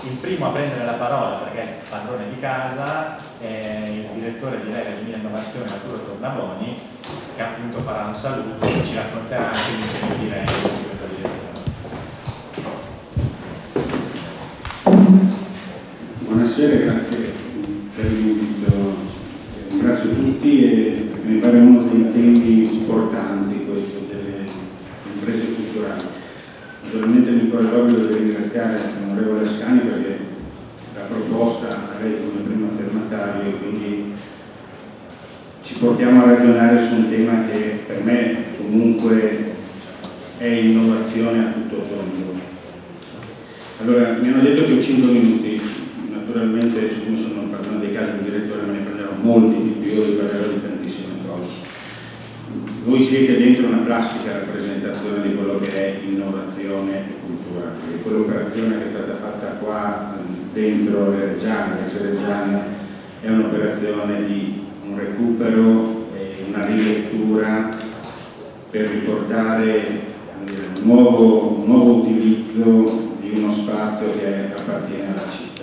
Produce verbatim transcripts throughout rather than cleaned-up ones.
il primo a prendere la parola, perché è padrone di casa, è il direttore di Revelimia Innovazione, Arturo Tornaboni, che appunto farà un saluto e ci racconterà anche l'impegno di Revelimia in questa direzione. Buonasera, grazie per l'invito. Ringrazio tutti e mi pare uno dei temi importanti questo delle imprese culturali. Naturalmente mi corre l'obbligo di ringraziare l'onorevole Ascani perché la proposta a lei come primo firmatario, quindi ci portiamo a ragionare su un tema che per me comunque è innovazione a tutto tondo. Allora, mi hanno detto che ho cinque minuti, naturalmente siccome sono un padrone dei casi di direttore me ne prenderò molti di più e parlerò di tantissime cose. Voi siete dentro una plastica rappresentazione di quello che è innovazione e cultura, perché quell'operazione che è stata fatta qua dentro le Reggiane, le Reggiane, è un'operazione di un recupero e una rilettura per riportare un nuovo, un nuovo utilizzo di uno spazio che appartiene alla città.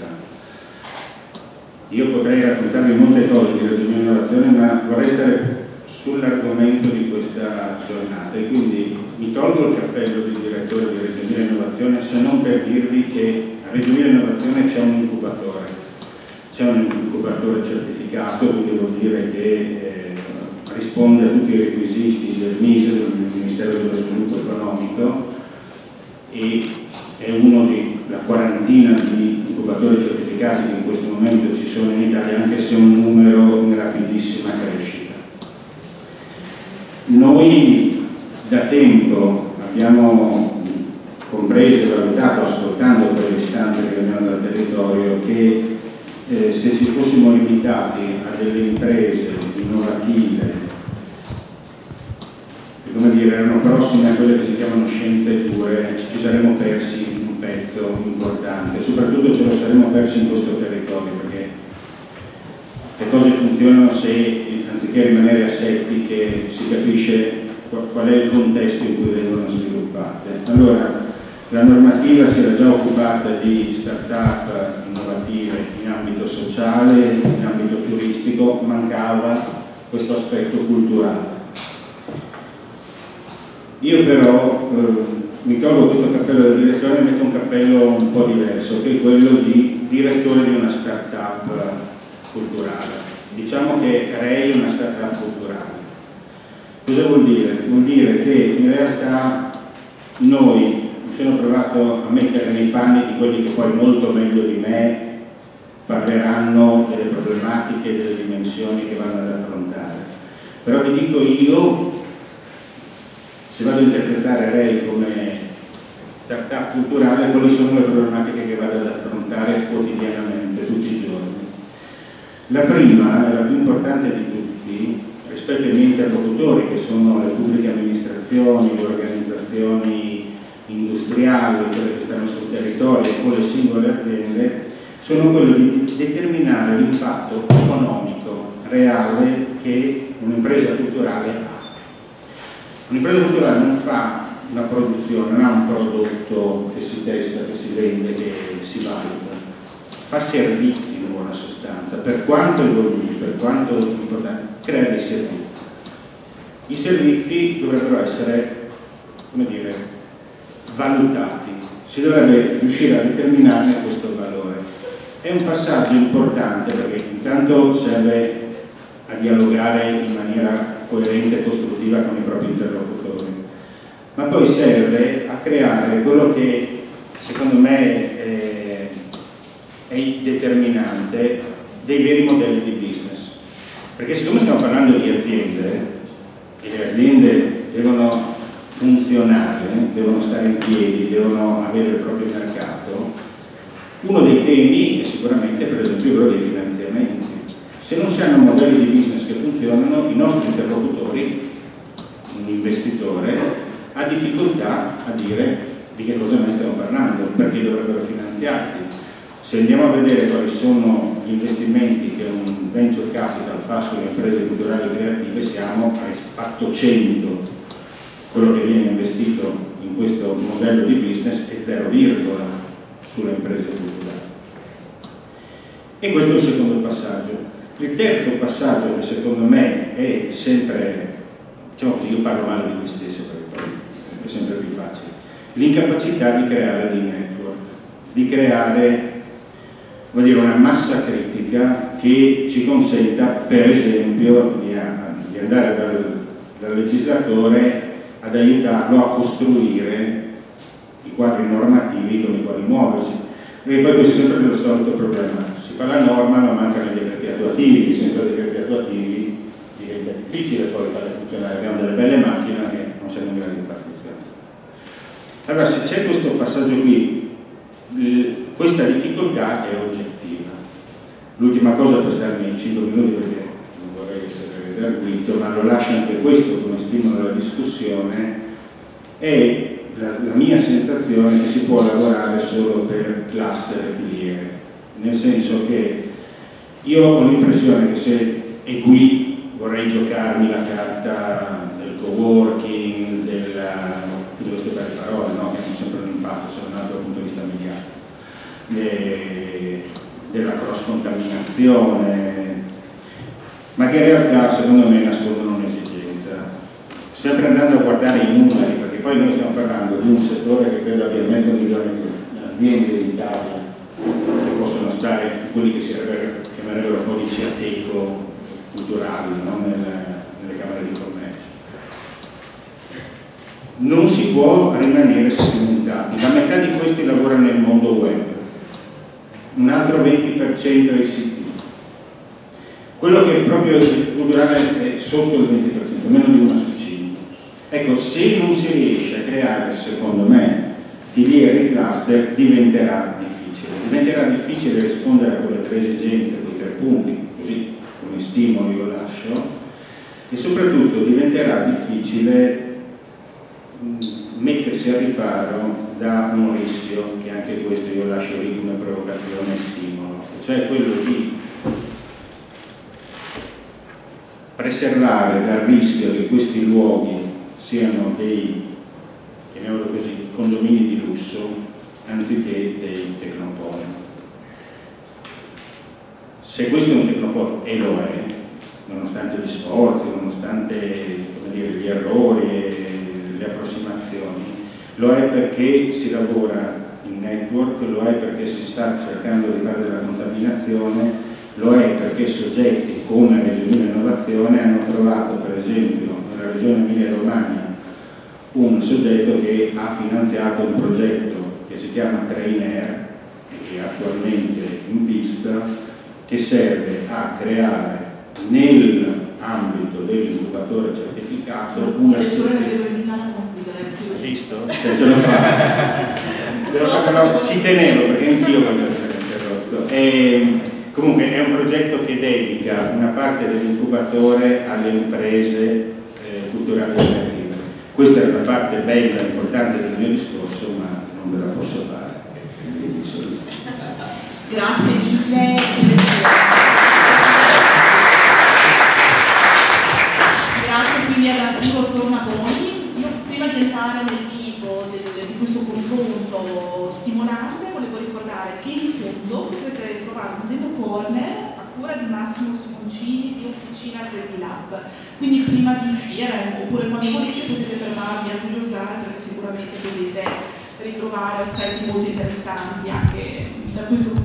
Io potrei raccontarvi molte cose di Reggio Innovazione, ma vorrei stare sull'argomento di questa giornata e quindi mi tolgo il cappello di direttore di Reggio Emilia Innovazione se non per dirvi che a Reggio Emilia Innovazione c'è un incubatore, c'è un incubatore certificato, quindi vuol dire che eh, risponde a tutti i requisiti del MISE, del Ministero dello Sviluppo Economico, e è uno della quarantina di incubatori certificati che in questo momento ci sono in Italia, anche se è un numero in rapidissima crescita. Noi da tempo abbiamo compreso e valutato, ascoltando per le istanze che venivano dal territorio, che eh, se ci fossimo limitati a delle imprese innovative, che come dire, erano prossime a quelle che si chiamano scienze pure, ci saremmo persi un pezzo importante, soprattutto ce lo saremmo persi in questo territorio, perché le cose funzionano se, anziché rimanere asettiche, si capisce qual è il contesto in cui vengono sviluppate. Allora, la normativa si era già occupata di start-up innovative in ambito sociale, in ambito turistico, mancava questo aspetto culturale. Io però eh, mi tolgo questo cappello da direttore e metto un cappello un po' diverso, che è quello di direttore di una start-up culturale. Diciamo che Rei è una start-up culturale. Cosa vuol dire? Vuol dire che in realtà noi, mi sono provato a mettere nei panni di quelli che poi molto meglio di me parleranno delle problematiche e delle dimensioni che vanno ad affrontare. Però vi dico io, se vado a interpretare Rei come start-up culturale, quali sono le problematiche che vado ad affrontare quotidianamente, tutti i giorni. La prima, e la più importante di tutti, rispetto ai miei interlocutori, che sono le pubbliche amministrazioni, le organizzazioni industriali, quelle che stanno sul territorio o le singole aziende, sono quello di determinare l'impatto economico reale che un'impresa culturale ha. Un'impresa culturale non fa una produzione, non ha un prodotto che si testa, che si vende, che si valuta, fa servizi in buona sostanza, per quanto evoluti, per quanto importante, crea dei servizi. I servizi dovrebbero essere, come dire, valutati, si dovrebbe riuscire a determinarne questo valore. È un passaggio importante perché intanto serve a dialogare in maniera coerente e costruttiva con i propri interlocutori, ma poi serve a creare quello che secondo me è, è determinante, dei veri modelli di business, perché siccome stiamo parlando di aziende e le aziende devono funzionare, devono stare in piedi, devono avere il proprio mercato, uno dei temi è sicuramente per esempio quello dei finanziamenti. Se non si hanno modelli di business che funzionano, i nostri interlocutori, un investitore, ha difficoltà a dire di che cosa noi stiamo parlando, perché dovrebbero finanziarli. Se andiamo a vedere quali sono gli investimenti che un venture capital fa sulle imprese culturali e creative, siamo a impatto cento. Quello che viene investito in questo modello di business è zero virgola sulle imprese culturali. E questo è il secondo passaggio. Il terzo passaggio, che secondo me è sempre, diciamo così, io parlo male di me stesso perché poi è sempre più facile, l'incapacità di creare dei network, di creare, vuol dire, una massa critica che ci consenta, per esempio, di, di andare dal, dal legislatore ad aiutarlo a costruire i quadri normativi con i quali muoversi. Perché poi questo è sempre lo solito problema: si fa la norma ma mancano i decreti attuativi, senza decreti attuativi diventa difficile poi farle funzionare. Abbiamo delle belle macchine che non siamo in grado di far funzionare. Allora, se c'è questo passaggio qui, questa difficoltà è oggettiva. L'ultima cosa, per starmi in cinque minuti perché non vorrei essere redarguito, ma lo lascio anche questo come stimolo alla discussione, è la, la mia sensazione che si può lavorare solo per cluster e filiere, nel senso che io ho l'impressione che se, e qui vorrei giocarmi la carta del co-working, della, tutte queste belle parole, no? Che hanno sempre un impatto, se non altro dal punto di vista mediatico, della cross-contaminazione, ma che in realtà secondo me nascondono un'esigenza. Sempre andando a guardare i numeri, perché poi noi stiamo parlando di un settore che credo abbia mezzo milione di aziende in Italia, che possono stare, quelli che si chiamerebbero codici ateco culturali, no? nelle, nelle camere di commercio. Non si può rimanere segmentati. La metà di questi lavora nel mondo web, un altro venti per cento I C T. Quello che è proprio culturale è sotto il venti per cento, meno di una su cinque. Ecco, se non si riesce a creare, secondo me, filiere e cluster, diventerà difficile. Diventerà difficile rispondere a quelle tre esigenze, quei tre punti, così come stimolo io lascio, e soprattutto diventerà difficile mettersi a riparo da un rischio, che anche questo io lascio lì come provocazione e stimolo, cioè quello di preservare dal rischio che questi luoghi siano dei, chiamiamolo così, condomini di lusso anziché dei tecnopoli. Se questo è un tecnopolo, e lo è, nonostante gli sforzi, nonostante, come dire, gli errori e le approssimazioni, lo è perché si lavora in network, lo è perché si sta cercando di fare della contaminazione, lo è perché soggetti come Regione Innovazione hanno trovato, per esempio, nella Regione Emilia-Romagna un soggetto che ha finanziato un progetto che si chiama Trainair e che è attualmente in pista, che serve a creare nell'ambito dell'incubatore certificato una sezione. Visto? Cioè, ce l'ho fatta. Ce l'ho fatta, no, ci tenevo perché anch'io voglio essere interrotto. E, comunque è un progetto che dedica una parte dell'incubatore alle imprese eh, culturali e creative. Questa è la parte bella e importante del mio discorso, ma non ve la posso fare. Grazie mille. Grazie quindi ad Igor Tornaboni. Io prima di entrare nel vivo del, di questo confronto stimolante volevo ricordare che in fondo potete trovare un demo corner a cura di Massimo Simoncini di Officina tre D Lab. Quindi prima di uscire oppure quando volete potete fermarvi a curiosare, perché sicuramente potete ritrovare aspetti molto interessanti anche da questo punto